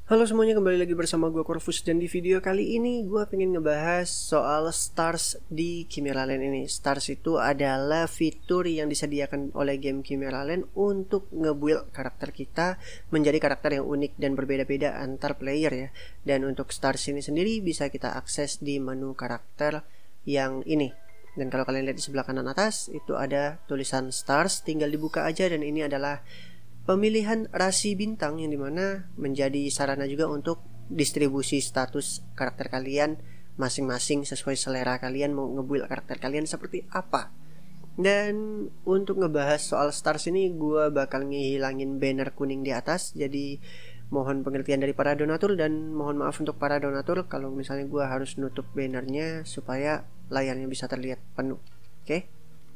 Halo semuanya, kembali lagi bersama gue Corvus, dan di video kali ini gue pengen ngebahas soal stars di Chimera Land ini. Stars itu adalah fitur yang disediakan oleh game Chimera Land untuk nge-build karakter kita menjadi karakter yang unik dan berbeda-beda antar player ya. Dan untuk stars ini sendiri bisa kita akses di menu karakter yang ini. Dan kalau kalian lihat di sebelah kanan atas itu ada tulisan stars, tinggal dibuka aja, dan ini adalah pemilihan rasi bintang yang dimana menjadi sarana juga untuk distribusi status karakter kalian masing-masing sesuai selera kalian mau ngebuild karakter kalian seperti apa. Dan untuk ngebahas soal stars ini, gue bakal ngehilangin banner kuning di atas, jadi mohon pengertian dari para donatur, dan mohon maaf untuk para donatur kalau misalnya gue harus nutup bannernya supaya layarnya bisa terlihat penuh. Oke?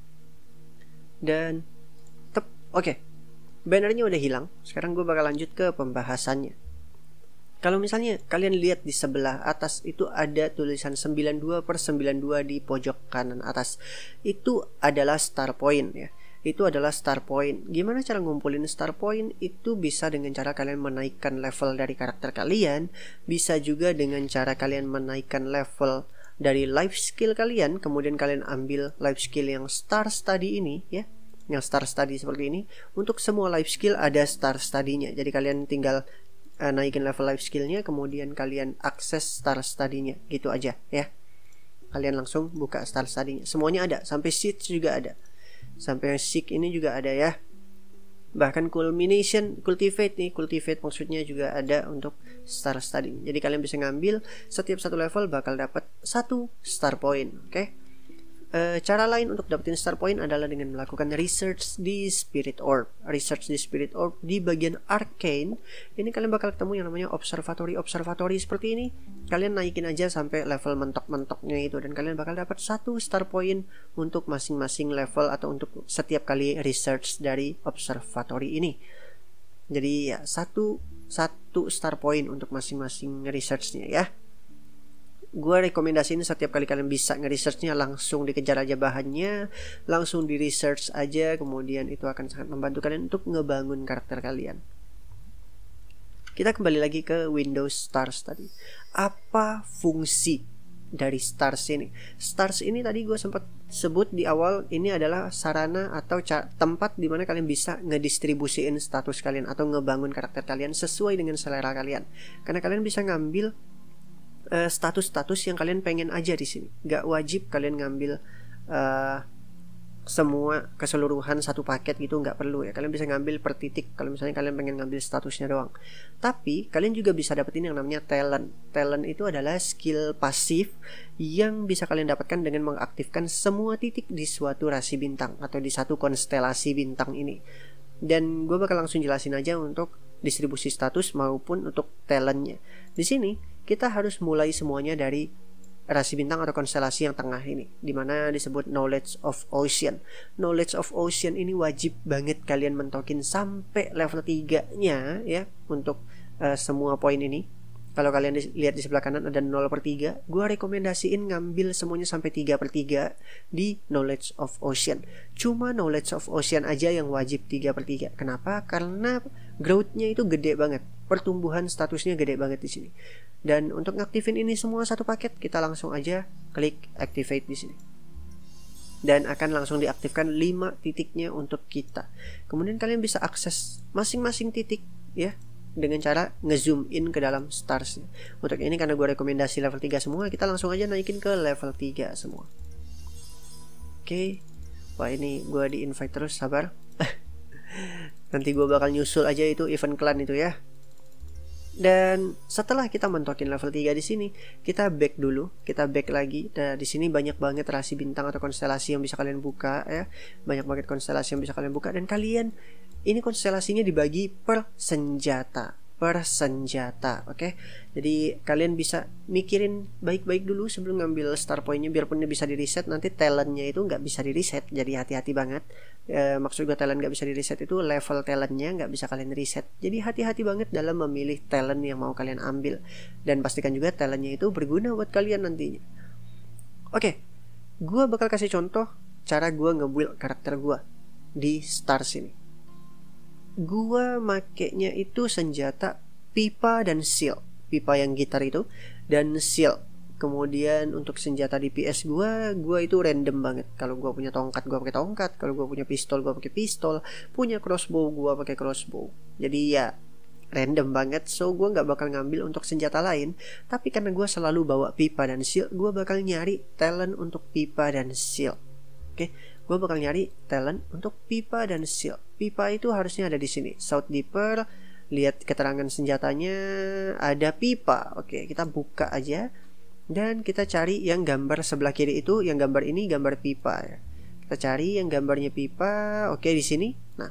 Dan oke. Bannernya udah hilang. Sekarang gue bakal lanjut ke pembahasannya. Kalau misalnya kalian lihat di sebelah atas itu ada tulisan 92/92 di pojok kanan atas. Itu adalah star point ya. Itu adalah star point. Gimana cara ngumpulin star point? Itu bisa dengan cara kalian menaikkan level dari karakter kalian, bisa juga dengan cara kalian menaikkan level dari life skill kalian, kemudian kalian ambil life skill yang star study ini ya. Yang star study seperti ini. Untuk semua life skill ada star study-nya. Jadi kalian tinggal naikin level life skill-nya, kemudian kalian akses star study-nya. Gitu aja ya. Kalian langsung buka star study-nya. Semuanya ada, sampai seed juga ada. Sampai seek ini juga ada ya. Bahkan culmination, cultivate maksudnya juga ada untuk star study. Jadi kalian bisa ngambil setiap satu level bakal dapat 1 star point, oke? Cara lain untuk dapetin star point adalah dengan melakukan research di Spirit Orb. Research di Spirit Orb di bagian Arcane. Ini kalian bakal ketemu yang namanya observatory seperti ini. Kalian naikin aja sampai level mentok-mentoknya itu, dan kalian bakal dapat 1 star point untuk masing-masing level atau untuk setiap kali research dari observatory ini. Jadi ya satu star point untuk masing-masing researchnya ya. Gue rekomendasiin setiap kali kalian bisa nge-researchnya langsung dikejar aja bahannya, langsung di research aja, kemudian itu akan sangat membantu kalian untuk ngebangun karakter kalian. Kita kembali lagi ke Windows Stars tadi. Apa fungsi dari Stars ini? Stars ini tadi gue sempat sebut di awal, ini adalah sarana atau tempat dimana kalian bisa ngedistribusiin status kalian atau ngebangun karakter kalian sesuai dengan selera kalian. Karena kalian bisa ngambil status-status yang kalian pengen aja di sini. Gak wajib kalian ngambil semua keseluruhan satu paket gitu, nggak perlu ya. Kalian bisa ngambil per titik kalau misalnya kalian pengen ngambil statusnya doang. Tapi kalian juga bisa dapetin yang namanya talent. Talent itu adalah skill pasif yang bisa kalian dapatkan dengan mengaktifkan semua titik di suatu rasi bintang atau di satu konstelasi bintang ini. Dan gue bakal langsung jelasin aja untuk distribusi status maupun untuk talentnya. Di sini kita harus mulai semuanya dari rasi bintang atau konstelasi yang tengah ini, dimana disebut Knowledge of Ocean. Knowledge of Ocean ini wajib banget kalian mentokin sampai level 3-nya ya, untuk semua poin ini. Kalau kalian lihat di sebelah kanan ada 0/3, gue rekomendasiin ngambil semuanya sampai 3/3 di Knowledge of Ocean. Cuma Knowledge of Ocean aja yang wajib 3/3. Kenapa? Karena growth-nya itu gede banget, pertumbuhan statusnya gede banget di sini. Dan untuk ngaktifin ini semua satu paket, kita langsung aja klik activate di sini. Dan akan langsung diaktifkan 5 titiknya untuk kita. Kemudian kalian bisa akses masing-masing titik ya, dengan cara ngezoom in ke dalam stars. Untuk ini karena gue rekomendasi level 3 semua, kita langsung aja naikin ke level 3 semua. Oke. Wah, ini gue di invite terus, sabar. Nanti gue bakal nyusul aja itu event clan itu ya. Dan setelah kita mentokin level 3 di sini, kita back dulu, kita back lagi. Dan di sini banyak banget rasi bintang atau konstelasi yang bisa kalian buka ya. Banyak banget konstelasi yang bisa kalian buka, dan kalian ini konstelasinya dibagi per senjata, oke? Jadi kalian bisa mikirin baik-baik dulu sebelum ngambil star point-nya, biarpun dia bisa di reset, nanti talent-nya itu nggak bisa di reset, jadi hati-hati banget. Maksud gue talent nggak bisa di reset itu level talent-nya nggak bisa kalian reset, jadi hati-hati banget dalam memilih talent yang mau kalian ambil, dan pastikan juga talent-nya itu berguna buat kalian nantinya. Oke, gue bakal kasih contoh cara gue nge-build karakter gue di stars ini. Gua makainya itu senjata pipa dan shield. Pipa yang gitar itu dan shield. Kemudian untuk senjata DPS gue itu random banget. Kalau gue punya tongkat gue pakai tongkat, kalau gue punya pistol gue pakai pistol, punya crossbow gue pakai crossbow. Jadi ya random banget. So gue nggak bakal ngambil untuk senjata lain. Tapi karena gue selalu bawa pipa dan shield, gue bakal nyari talent untuk pipa dan shield. Oke, gue bakal nyari talent untuk pipa dan shield. Pipa itu harusnya ada di sini. South Deeper. Lihat keterangan senjatanya, ada pipa. Oke, kita buka aja dan kita cari yang gambar sebelah kiri itu. Yang gambar ini gambar pipa ya. Kita cari yang gambarnya pipa. Oke, di sini. Nah,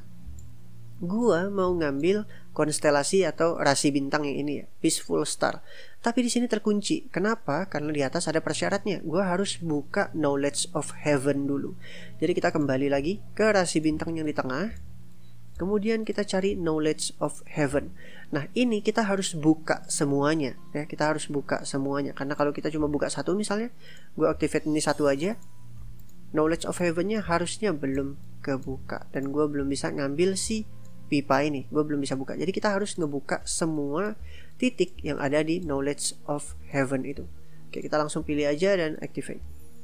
gua mau ngambil konstelasi atau rasi bintang yang ini ya, Peaceful Star. Tapi di sini terkunci. Kenapa? Karena di atas ada persyaratnya. Gua harus buka Knowledge of Heaven dulu. Jadi kita kembali lagi ke rasi bintang yang di tengah. Kemudian kita cari Knowledge of Heaven. Nah, ini kita harus buka semuanya ya. Kita harus buka semuanya. Karena kalau kita cuma buka satu misalnya, gue activate ini satu aja, Knowledge of Heaven-nya harusnya belum kebuka. Dan gue belum bisa ngambil si pipa ini. Gue belum bisa buka. Jadi kita harus ngebuka semua titik yang ada di Knowledge of Heaven itu. Oke, kita langsung pilih aja dan activate.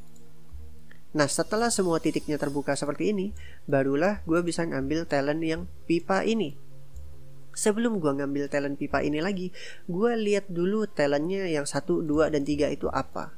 Nah, setelah semua titiknya terbuka seperti ini, barulah gue bisa ngambil talent yang pipa ini. Sebelum gue ngambil talent pipa ini lagi, gue lihat dulu talentnya yang 1, 2, dan 3 itu apa.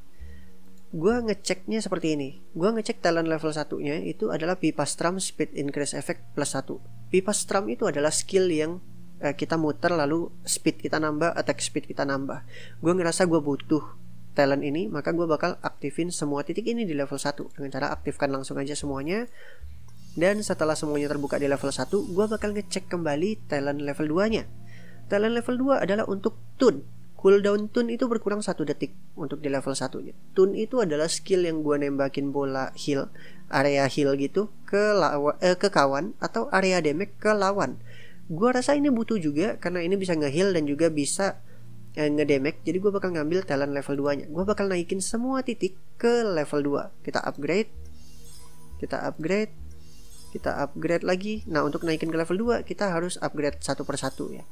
Gue ngeceknya seperti ini. Gue ngecek talent level 1-nya itu adalah pipa strum speed increase effect plus 1. Pipa strum itu adalah skill yang kita muter lalu speed kita nambah, attack speed kita nambah. Gue ngerasa gue butuh talent ini, maka gue bakal aktifin semua titik ini di level 1 dengan cara aktifkan langsung aja semuanya. Dan setelah semuanya terbuka di level 1, gue bakal ngecek kembali talent level 2 nya. Talent level 2 adalah untuk tune. Cooldown tune itu berkurang 1 detik untuk di level 1 nya. Tune itu adalah skill yang gue nembakin bola heal, area heal gitu ke kawan atau area damage ke lawan. Gue rasa ini butuh juga karena ini bisa nge-heal dan juga bisa ngedamage. Jadi gue bakal ngambil talent level 2 nya. Gue bakal naikin semua titik ke level 2. Kita upgrade lagi. Nah, untuk naikin ke level 2 kita harus upgrade satu persatu ya.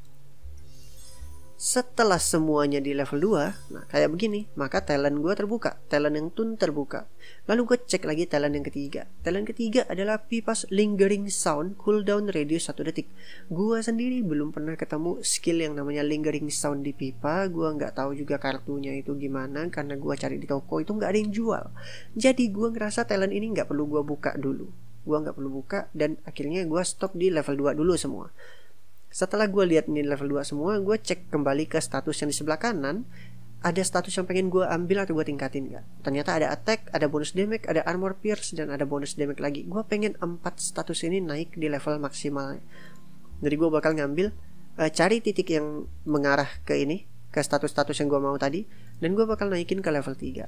Setelah semuanya di level 2, nah kayak begini, maka talent gue terbuka, talent yang tune terbuka. Lalu gue cek lagi talent yang ketiga. Talent ketiga adalah Pipa's Lingering Sound, cooldown radius 1 detik. Gue sendiri belum pernah ketemu skill yang namanya Lingering Sound di Pipa. Gue nggak tahu juga kartunya itu gimana, karena gue cari di toko itu nggak ada yang jual. Jadi gue ngerasa talent ini nggak perlu gue buka dulu. Gue nggak perlu buka dan akhirnya gue stop di level 2 dulu semua. Setelah gue lihat ini level 2 semua, gue cek kembali ke status yang di sebelah kanan. Ada status yang pengen gue ambil atau gue tingkatin gak? Ternyata ada attack, ada bonus damage, ada armor pierce, dan ada bonus damage lagi. Gue pengen 4 status ini naik di level maksimal. Jadi gue bakal ngambil, cari titik yang mengarah ke ini, ke status-status yang gue mau tadi, dan gue bakal naikin ke level 3.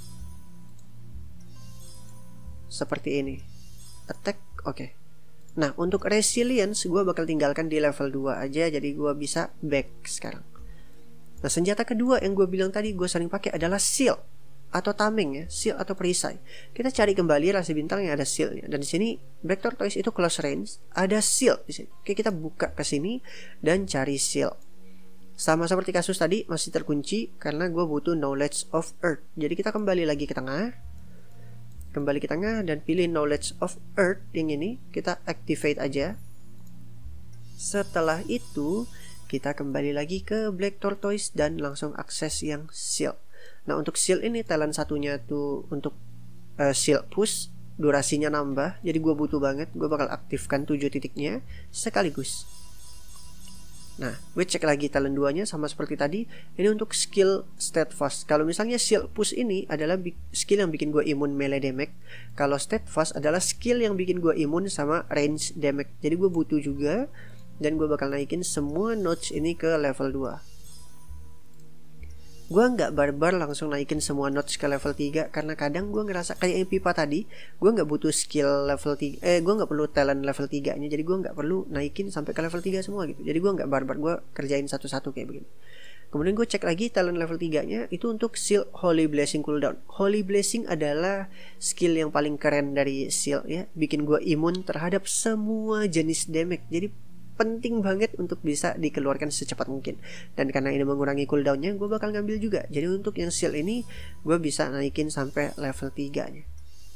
Seperti ini. Attack, oke. Nah, untuk resilience gue bakal tinggalkan di level 2 aja, jadi gue bisa back sekarang. Nah, senjata kedua yang gue bilang tadi gue sering pakai adalah shield atau tameng ya, shield atau perisai. Kita cari kembali rasi bintang yang ada shieldnya. Dan di sini Black Tortoise itu close range, ada shield di sini. Oke, kita buka ke sini dan cari shield. Sama seperti kasus tadi, masih terkunci karena gue butuh knowledge of earth. Jadi kita kembali lagi ke tengah. Kembali ke tengah dan pilih Knowledge of Earth yang ini. Kita activate aja. Setelah itu kita kembali lagi ke Black Tortoise dan langsung akses yang shield. Nah, untuk shield ini talent satunya tuh untuk shield push, durasinya nambah. Jadi gue butuh banget. Gue bakal aktifkan 7 titiknya sekaligus. Nah, gue cek lagi talent 2-nya sama seperti tadi. Ini untuk skill steadfast. Kalau misalnya shield push ini adalah skill yang bikin gue imun melee damage. Kalau steadfast adalah skill yang bikin gue imun sama range damage. Jadi gue butuh juga. Dan gue bakal naikin semua notes ini ke level 2. Gue nggak barbar langsung naikin semua notes ke level 3. Karena kadang gue ngerasa kayak yang Pipa tadi, gue nggak butuh skill level 3. Gue nggak perlu talent level 3 nya. Jadi gue nggak perlu naikin sampai ke level 3 semua gitu. Jadi gue nggak barbar, gue kerjain satu-satu kayak begini. Kemudian gue cek lagi talent level 3 nya. Itu untuk shield Holy Blessing cooldown. Holy Blessing adalah skill yang paling keren dari shield ya. Bikin gue imun terhadap semua jenis damage. Jadi penting banget untuk bisa dikeluarkan secepat mungkin. Dan karena ini mengurangi cooldownnya, gue bakal ngambil juga. Jadi untuk yang shield ini gue bisa naikin sampai level 3 nya.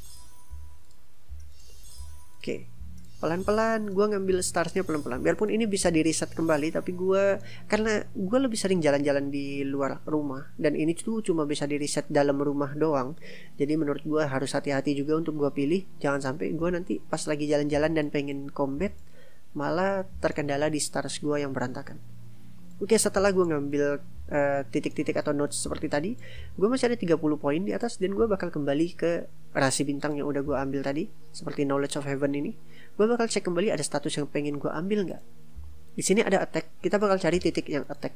Oke, pelan-pelan gue ngambil starsnya pelan-pelan. Biarpun ini bisa di reset kembali, tapi karena gue lebih sering jalan-jalan di luar rumah, dan ini tuh cuma bisa di reset dalam rumah doang. Jadi menurut gue harus hati-hati juga untuk gue pilih. Jangan sampai gue nanti pas lagi jalan-jalan dan pengen combat malah terkendala di stars gue yang berantakan. Oke, setelah gue ngambil titik-titik atau notes seperti tadi, gue masih ada 30 poin di atas, dan gue bakal kembali ke rasi bintang yang udah gue ambil tadi, seperti Knowledge of Heaven ini. Gue bakal cek kembali ada status yang pengen gue ambil nggak. Di sini ada attack, kita bakal cari titik yang attack.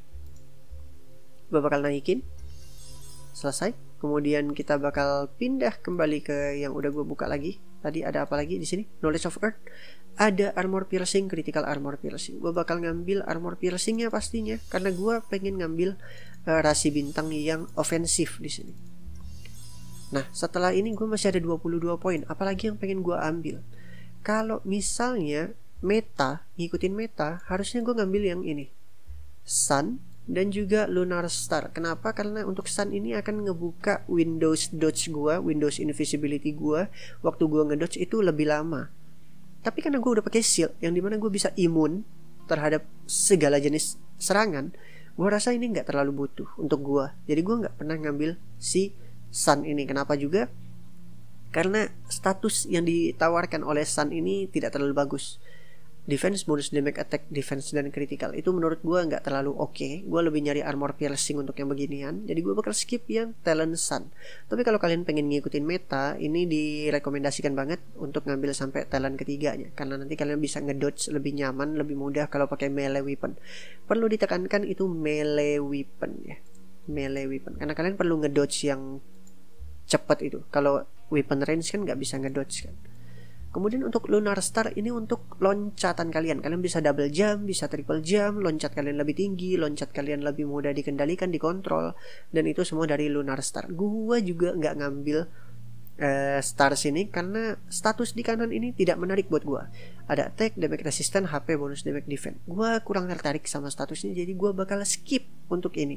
Gue bakal naikin, selesai. Kemudian kita bakal pindah kembali ke yang udah gue buka lagi. Tadi ada apa lagi di sini? Knowledge of Earth. Ada armor piercing, critical armor piercing. Gue bakal ngambil armor piercingnya pastinya, karena gue pengen ngambil rasi bintang yang ofensif di sini. Nah, setelah ini gue masih ada 22 poin. Apalagi yang pengen gue ambil? Kalau misalnya ngikutin meta, harusnya gue ngambil yang ini, Sun dan juga Lunar Star. Kenapa? Karena untuk Sun ini akan ngebuka Windows dodge gue, Windows invisibility gue. Waktu gue ngedodge itu lebih lama. Tapi karena gue udah pakai shield, yang dimana gue bisa imun terhadap segala jenis serangan, gue rasa ini nggak terlalu butuh untuk gue. Jadi gue nggak pernah ngambil si Sun ini. Kenapa juga? Karena status yang ditawarkan oleh Sun ini tidak terlalu bagus. Defense, bonus damage, attack, defense, dan critical. Itu menurut gue nggak terlalu oke. Gue lebih nyari armor piercing untuk yang beginian. Jadi gue bakal skip yang talent Sun. Tapi kalau kalian pengen ngikutin meta, ini direkomendasikan banget untuk ngambil sampai talent ketiganya. Karena nanti kalian bisa ngedodge lebih nyaman, lebih mudah kalau pakai melee weapon. Perlu ditekankan itu melee weapon ya. Melee weapon. Karena kalian perlu ngedodge yang cepat itu. Kalau weapon range kan nggak bisa ngedodge kan. Kemudian untuk Lunar Star ini untuk loncatan kalian. Kalian bisa double jump, bisa triple jump, loncat kalian lebih tinggi, loncat kalian lebih mudah dikendalikan, dikontrol. Dan itu semua dari Lunar Star. Gua juga nggak ngambil stars ini karena status di kanan ini tidak menarik buat gua. Ada attack, damage resistant, HP, bonus damage defense. Gua kurang tertarik sama statusnya, jadi gua bakal skip untuk ini.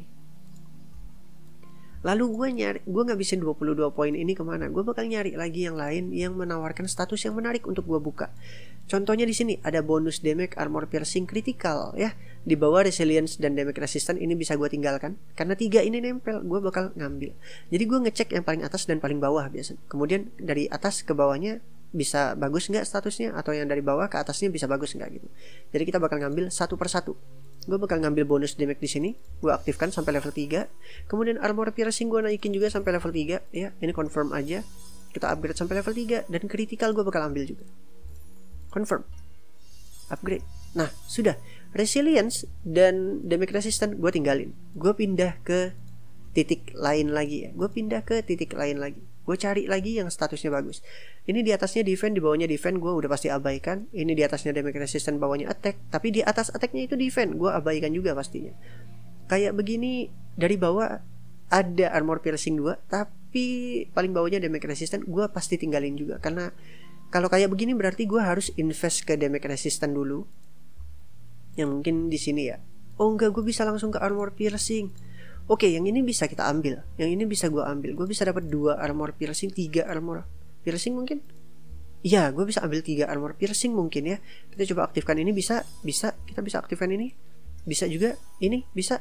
Lalu gue ngabisin 22 poin ini kemana? Gue bakal nyari lagi yang lain yang menawarkan status yang menarik untuk gue buka. Contohnya di sini ada bonus damage, armor piercing, critical ya. Di bawah resilience dan damage resistant ini bisa gue tinggalkan. Karena 3 ini nempel, gue bakal ngambil. Jadi gue ngecek yang paling atas dan paling bawah biasanya. Kemudian dari atas ke bawahnya bisa bagus nggak statusnya, atau yang dari bawah ke atasnya bisa bagus nggak gitu. Jadi kita bakal ngambil satu persatu. Gue bakal ngambil bonus damage di sini, gue aktifkan sampai level 3. Kemudian armor piercing gue naikin juga sampai level 3 ya. Ini confirm aja. Kita upgrade sampai level 3 dan critical gue bakal ambil juga. Confirm. Upgrade. Nah, sudah. Resilience dan damage resistant gue tinggalin. Gue pindah ke titik lain lagi ya. Gue pindah ke titik lain lagi. Gue cari lagi yang statusnya bagus. Ini di atasnya defense, di bawahnya defense, gue udah pasti abaikan. Ini di atasnya damage resistant, bawahnya attack. Tapi di atas attacknya itu defense, gue abaikan juga pastinya. Kayak begini, dari bawah ada armor piercing 2, tapi paling bawahnya damage resistant, gue pasti tinggalin juga. Karena kalau kayak begini berarti gue harus invest ke damage resistant dulu. Yang mungkin di sini ya. Oh enggak, gue bisa langsung ke armor piercing. Oke, yang ini bisa kita ambil. Yang ini bisa gue ambil. Gue bisa dapat 2 armor piercing, 3 armor piercing mungkin. Iya, gue bisa ambil 3 armor piercing mungkin ya. Kita coba aktifkan ini, bisa. Kita bisa aktifkan ini. Bisa juga, ini bisa.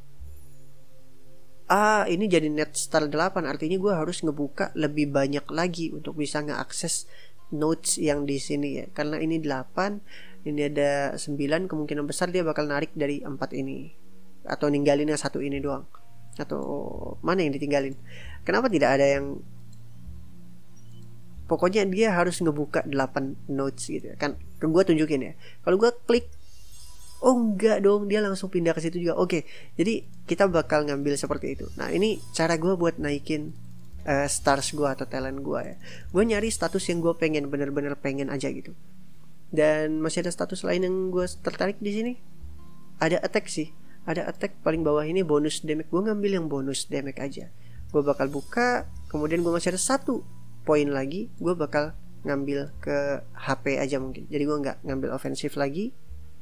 Ini jadi net star 8. Artinya gue harus ngebuka lebih banyak lagi untuk bisa ngeakses notes yang di sini ya. Karena ini 8, ini ada 9, kemungkinan besar dia bakal narik dari 4 ini. Atau ninggalin yang 1 ini doang. Atau mana yang ditinggalin? Kenapa tidak ada yang... Pokoknya dia harus ngebuka 8 notes gitu ya. Kan gue tunjukin ya. Kalau gue klik, oh enggak dong, dia langsung pindah ke situ juga. Oke, jadi kita bakal ngambil seperti itu. Nah, ini cara gue buat naikin stars gue atau talent gue ya. Gue nyari status yang gue pengen, bener-bener pengen aja gitu. Dan masih ada status lain yang gue tertarik di sini. Ada attack sih. Ada attack paling bawah ini bonus damage. Gue ngambil yang bonus damage aja. Gue bakal buka. Kemudian gue masih ada 1 poin lagi. Gue bakal ngambil ke HP aja mungkin. Jadi gue gak ngambil ofensif lagi.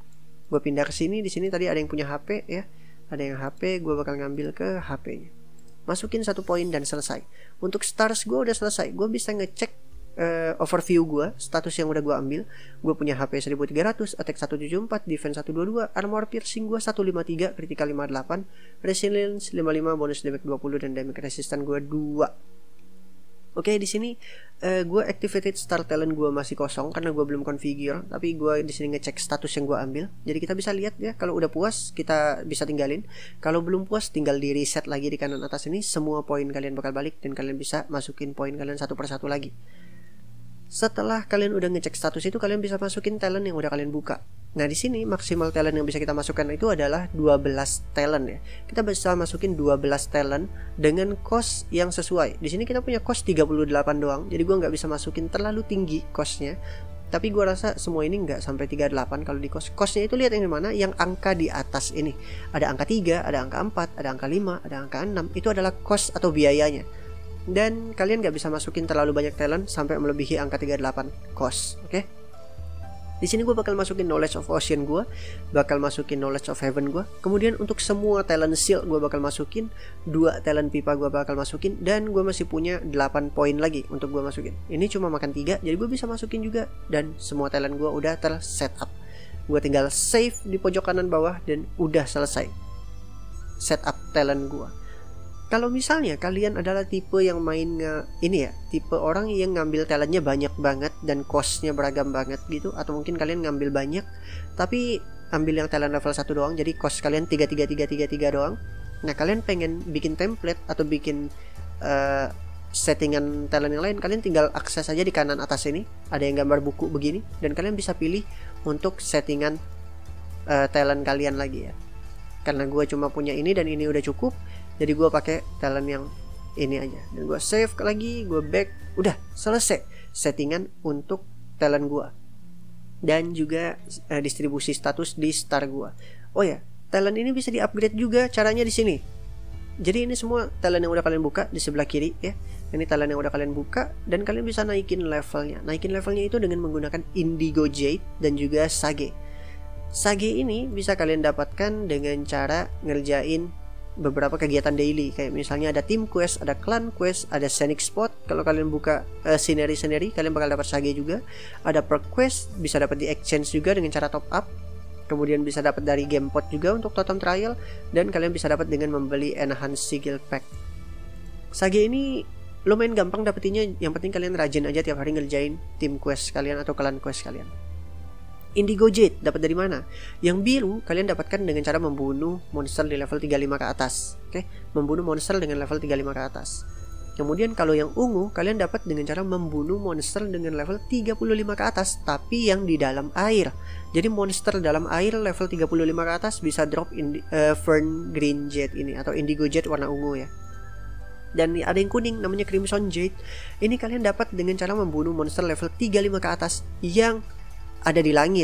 Gue pindah ke sini. Di sini tadi ada yang punya HP ya, ada yang HP, gue bakal ngambil ke HP-nya, masukin 1 poin dan selesai. Untuk stars gue udah selesai. Gue bisa ngecek overview gue, status yang udah gue ambil. Gue punya HP 1300, attack 174, defense 122, armor piercing gue 153, critical 58, resilience 55, bonus damage 20, dan damage resistant gue 2. Oke, di sini gue activated star talent gue masih kosong karena gue belum configure, tapi gue di sini ngecek status yang gue ambil. Jadi kita bisa lihat ya, kalau udah puas kita bisa tinggalin, kalau belum puas tinggal di reset lagi di kanan atas ini. Semua poin kalian bakal balik dan kalian bisa masukin poin kalian satu persatu lagi. Setelah kalian udah ngecek status itu, kalian bisa masukin talent yang udah kalian buka. Nah, di sini maksimal talent yang bisa kita masukkan itu adalah 12 talent ya. Kita bisa masukin 12 talent dengan cost yang sesuai. Di sini kita punya cost 38 doang. Jadi gua nggak bisa masukin terlalu tinggi costnya. Tapi gua rasa semua ini nggak sampai 38 kalau di cost. Costnya itu lihat yang mana, yang angka di atas ini. Ada angka 3, ada angka 4, ada angka 5, ada angka 6. Itu adalah cost atau biayanya. Dan kalian gak bisa masukin terlalu banyak talent sampai melebihi angka 38 cost. Oke? Di sini gue bakal masukin knowledge of ocean gue, bakal masukin knowledge of heaven gue. Kemudian untuk semua talent shield gue bakal masukin, 2 talent pipa gue bakal masukin, dan gue masih punya 8 poin lagi untuk gue masukin. Ini cuma makan 3, jadi gue bisa masukin juga. Dan semua talent gue udah ter-setup. Gue tinggal save di pojok kanan bawah dan udah selesai setup talent gue. Kalau misalnya kalian adalah tipe yang main ini ya, tipe orang yang ngambil talentnya banyak banget dan costnya beragam banget gitu, atau mungkin kalian ngambil banyak tapi ambil yang talent level 1 doang, jadi cost kalian 33 doang. Nah, kalian pengen bikin template atau bikin settingan talent yang lain, kalian tinggal akses aja di kanan atas ini, ada yang gambar buku begini, dan kalian bisa pilih untuk settingan talent kalian lagi ya. Karena gue cuma punya ini dan ini udah cukup, jadi gue pakai talent yang ini aja. Dan gue save lagi, gue back, udah selesai settingan untuk talent gue. Dan juga distribusi status di star gue. Oh ya, talent ini bisa di-upgrade juga, caranya di sini. Jadi ini semua talent yang udah kalian buka di sebelah kiri ya. Ini talent yang udah kalian buka dan kalian bisa naikin levelnya. Naikin levelnya itu dengan menggunakan Indigo Jade dan juga Sage. Sage ini bisa kalian dapatkan dengan cara ngerjain beberapa kegiatan daily, kayak misalnya ada team quest, ada clan quest, ada scenic spot. Kalau kalian buka scenery kalian bakal dapat Sage juga. Ada perk quest, bisa dapat di exchange juga dengan cara top up. Kemudian bisa dapat dari game pot juga untuk totem trial, dan kalian bisa dapat dengan membeli enhanced sigil pack. Sage ini lumayan gampang dapetinnya, yang penting kalian rajin aja tiap hari ngerjain team quest kalian atau clan quest kalian. Indigo Jade dapat dari mana? Yang biru kalian dapatkan dengan cara membunuh monster di level 35 ke atas. Oke, membunuh monster dengan level 35 ke atas. Kemudian kalau yang ungu kalian dapat dengan cara membunuh monster dengan level 35 ke atas, tapi yang di dalam air. Jadi monster dalam air level 35 ke atas bisa drop Fern Green Jade ini atau Indigo Jade warna ungu ya. Dan ada yang kuning namanya Crimson Jade. Ini kalian dapat dengan cara membunuh monster level 35 ke atas yang ada di langit.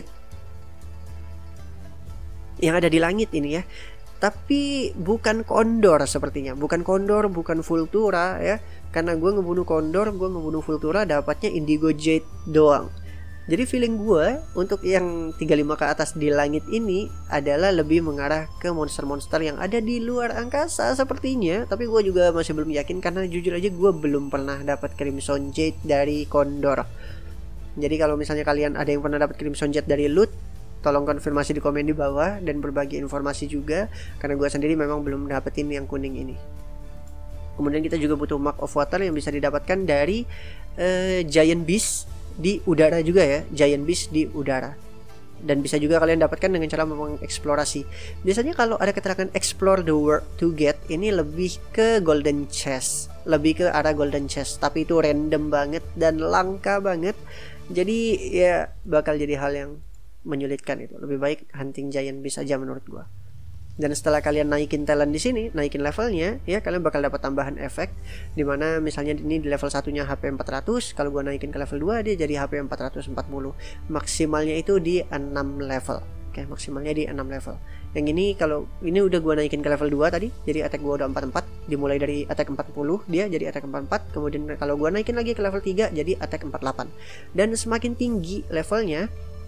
Yang ada di langit ini ya. Tapi bukan kondor sepertinya. Bukan kondor, bukan Vultura ya. Karena gue ngebunuh kondor, gue ngebunuh Vultura, dapatnya Indigo Jade doang. Jadi feeling gue untuk yang 35 ke atas di langit ini adalah lebih mengarah ke monster-monster yang ada di luar angkasa sepertinya. Tapi gue juga masih belum yakin karena jujur aja gue belum pernah dapat Crimson Jade dari kondor. Jadi kalau misalnya kalian ada yang pernah dapat Crimson Jade dari loot, tolong konfirmasi di komen di bawah dan berbagi informasi juga, karena gue sendiri memang belum dapetin yang kuning ini. Kemudian kita juga butuh Mark of Water yang bisa didapatkan dari Giant Beast di udara juga ya, Giant Beast di udara. Dan bisa juga kalian dapatkan dengan cara mengeksplorasi. Biasanya kalau ada keterangan explore the world to get, ini lebih ke golden chest, lebih ke arah golden chest, tapi itu random banget dan langka banget. Jadi ya bakal jadi hal yang menyulitkan itu. Lebih baik hunting Giant Beast aja menurut gua. Dan setelah kalian naikin talent di sini, naikin levelnya, ya kalian bakal dapat tambahan efek. Dimana misalnya ini di level 1-nya HP 400, kalau gua naikin ke level 2 dia jadi HP 440. Maksimalnya itu di 6 level. Oke, maksimalnya di 6 level. Yang ini kalau ini udah gua naikin ke level 2 tadi, jadi attack gua udah 44, dimulai dari attack 40 dia jadi attack 44. Kemudian kalau gua naikin lagi ke level 3 jadi attack 48. Dan semakin tinggi levelnya,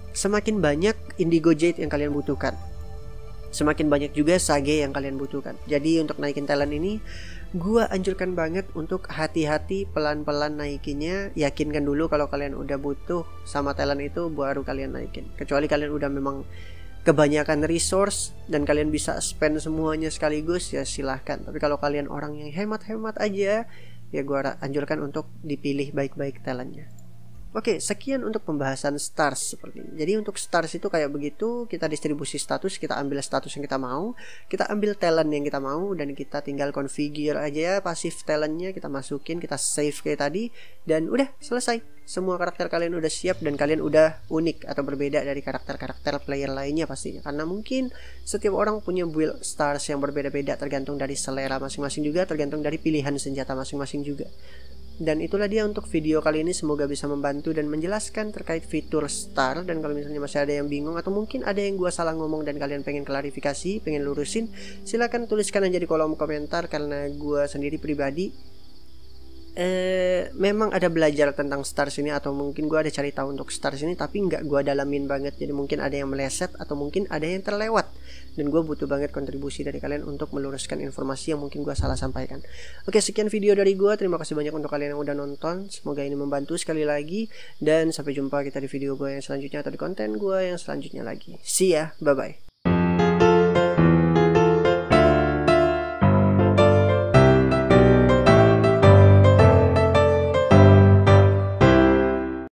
semakin banyak indigo jade yang kalian butuhkan, semakin banyak juga sage yang kalian butuhkan. Jadi untuk naikin talent ini, gua anjurkan banget untuk hati-hati, pelan-pelan naikinnya. Yakinkan dulu kalau kalian udah butuh sama talent itu, baru kalian naikin. Kecuali kalian udah memang kebanyakan resource dan kalian bisa spend semuanya sekaligus, ya silahkan. Tapi kalau kalian orang yang hemat-hemat aja, ya gua anjurkan untuk dipilih baik-baik talentnya. Oke, sekian untuk pembahasan stars seperti ini. Jadi untuk stars itu kayak begitu, kita distribusi status, kita ambil status yang kita mau, kita ambil talent yang kita mau, dan kita tinggal configure aja pasif talentnya, kita masukin, kita save kayak tadi, dan udah selesai. Semua karakter kalian udah siap dan kalian udah unik atau berbeda dari karakter-karakter player lainnya pastinya. Karena mungkin setiap orang punya build stars yang berbeda-beda, tergantung dari selera masing-masing juga, tergantung dari pilihan senjata masing-masing juga. Dan itulah dia untuk video kali ini, semoga bisa membantu dan menjelaskan terkait fitur star. Dan kalau misalnya masih ada yang bingung atau mungkin ada yang gua salah ngomong dan kalian pengen klarifikasi, pengen lurusin, silahkan tuliskan aja di kolom komentar. Karena gua sendiri pribadi memang ada belajar tentang stars ini, atau mungkin gue ada cari tahu untuk stars ini, tapi nggak gue dalamin banget. Jadi mungkin ada yang meleset atau mungkin ada yang terlewat, dan gue butuh banget kontribusi dari kalian untuk meluruskan informasi yang mungkin gue salah sampaikan. Oke, sekian video dari gue. Terima kasih banyak untuk kalian yang udah nonton. Semoga ini membantu sekali lagi, dan sampai jumpa kita di video gue yang selanjutnya atau di konten gue yang selanjutnya lagi. See ya, bye bye.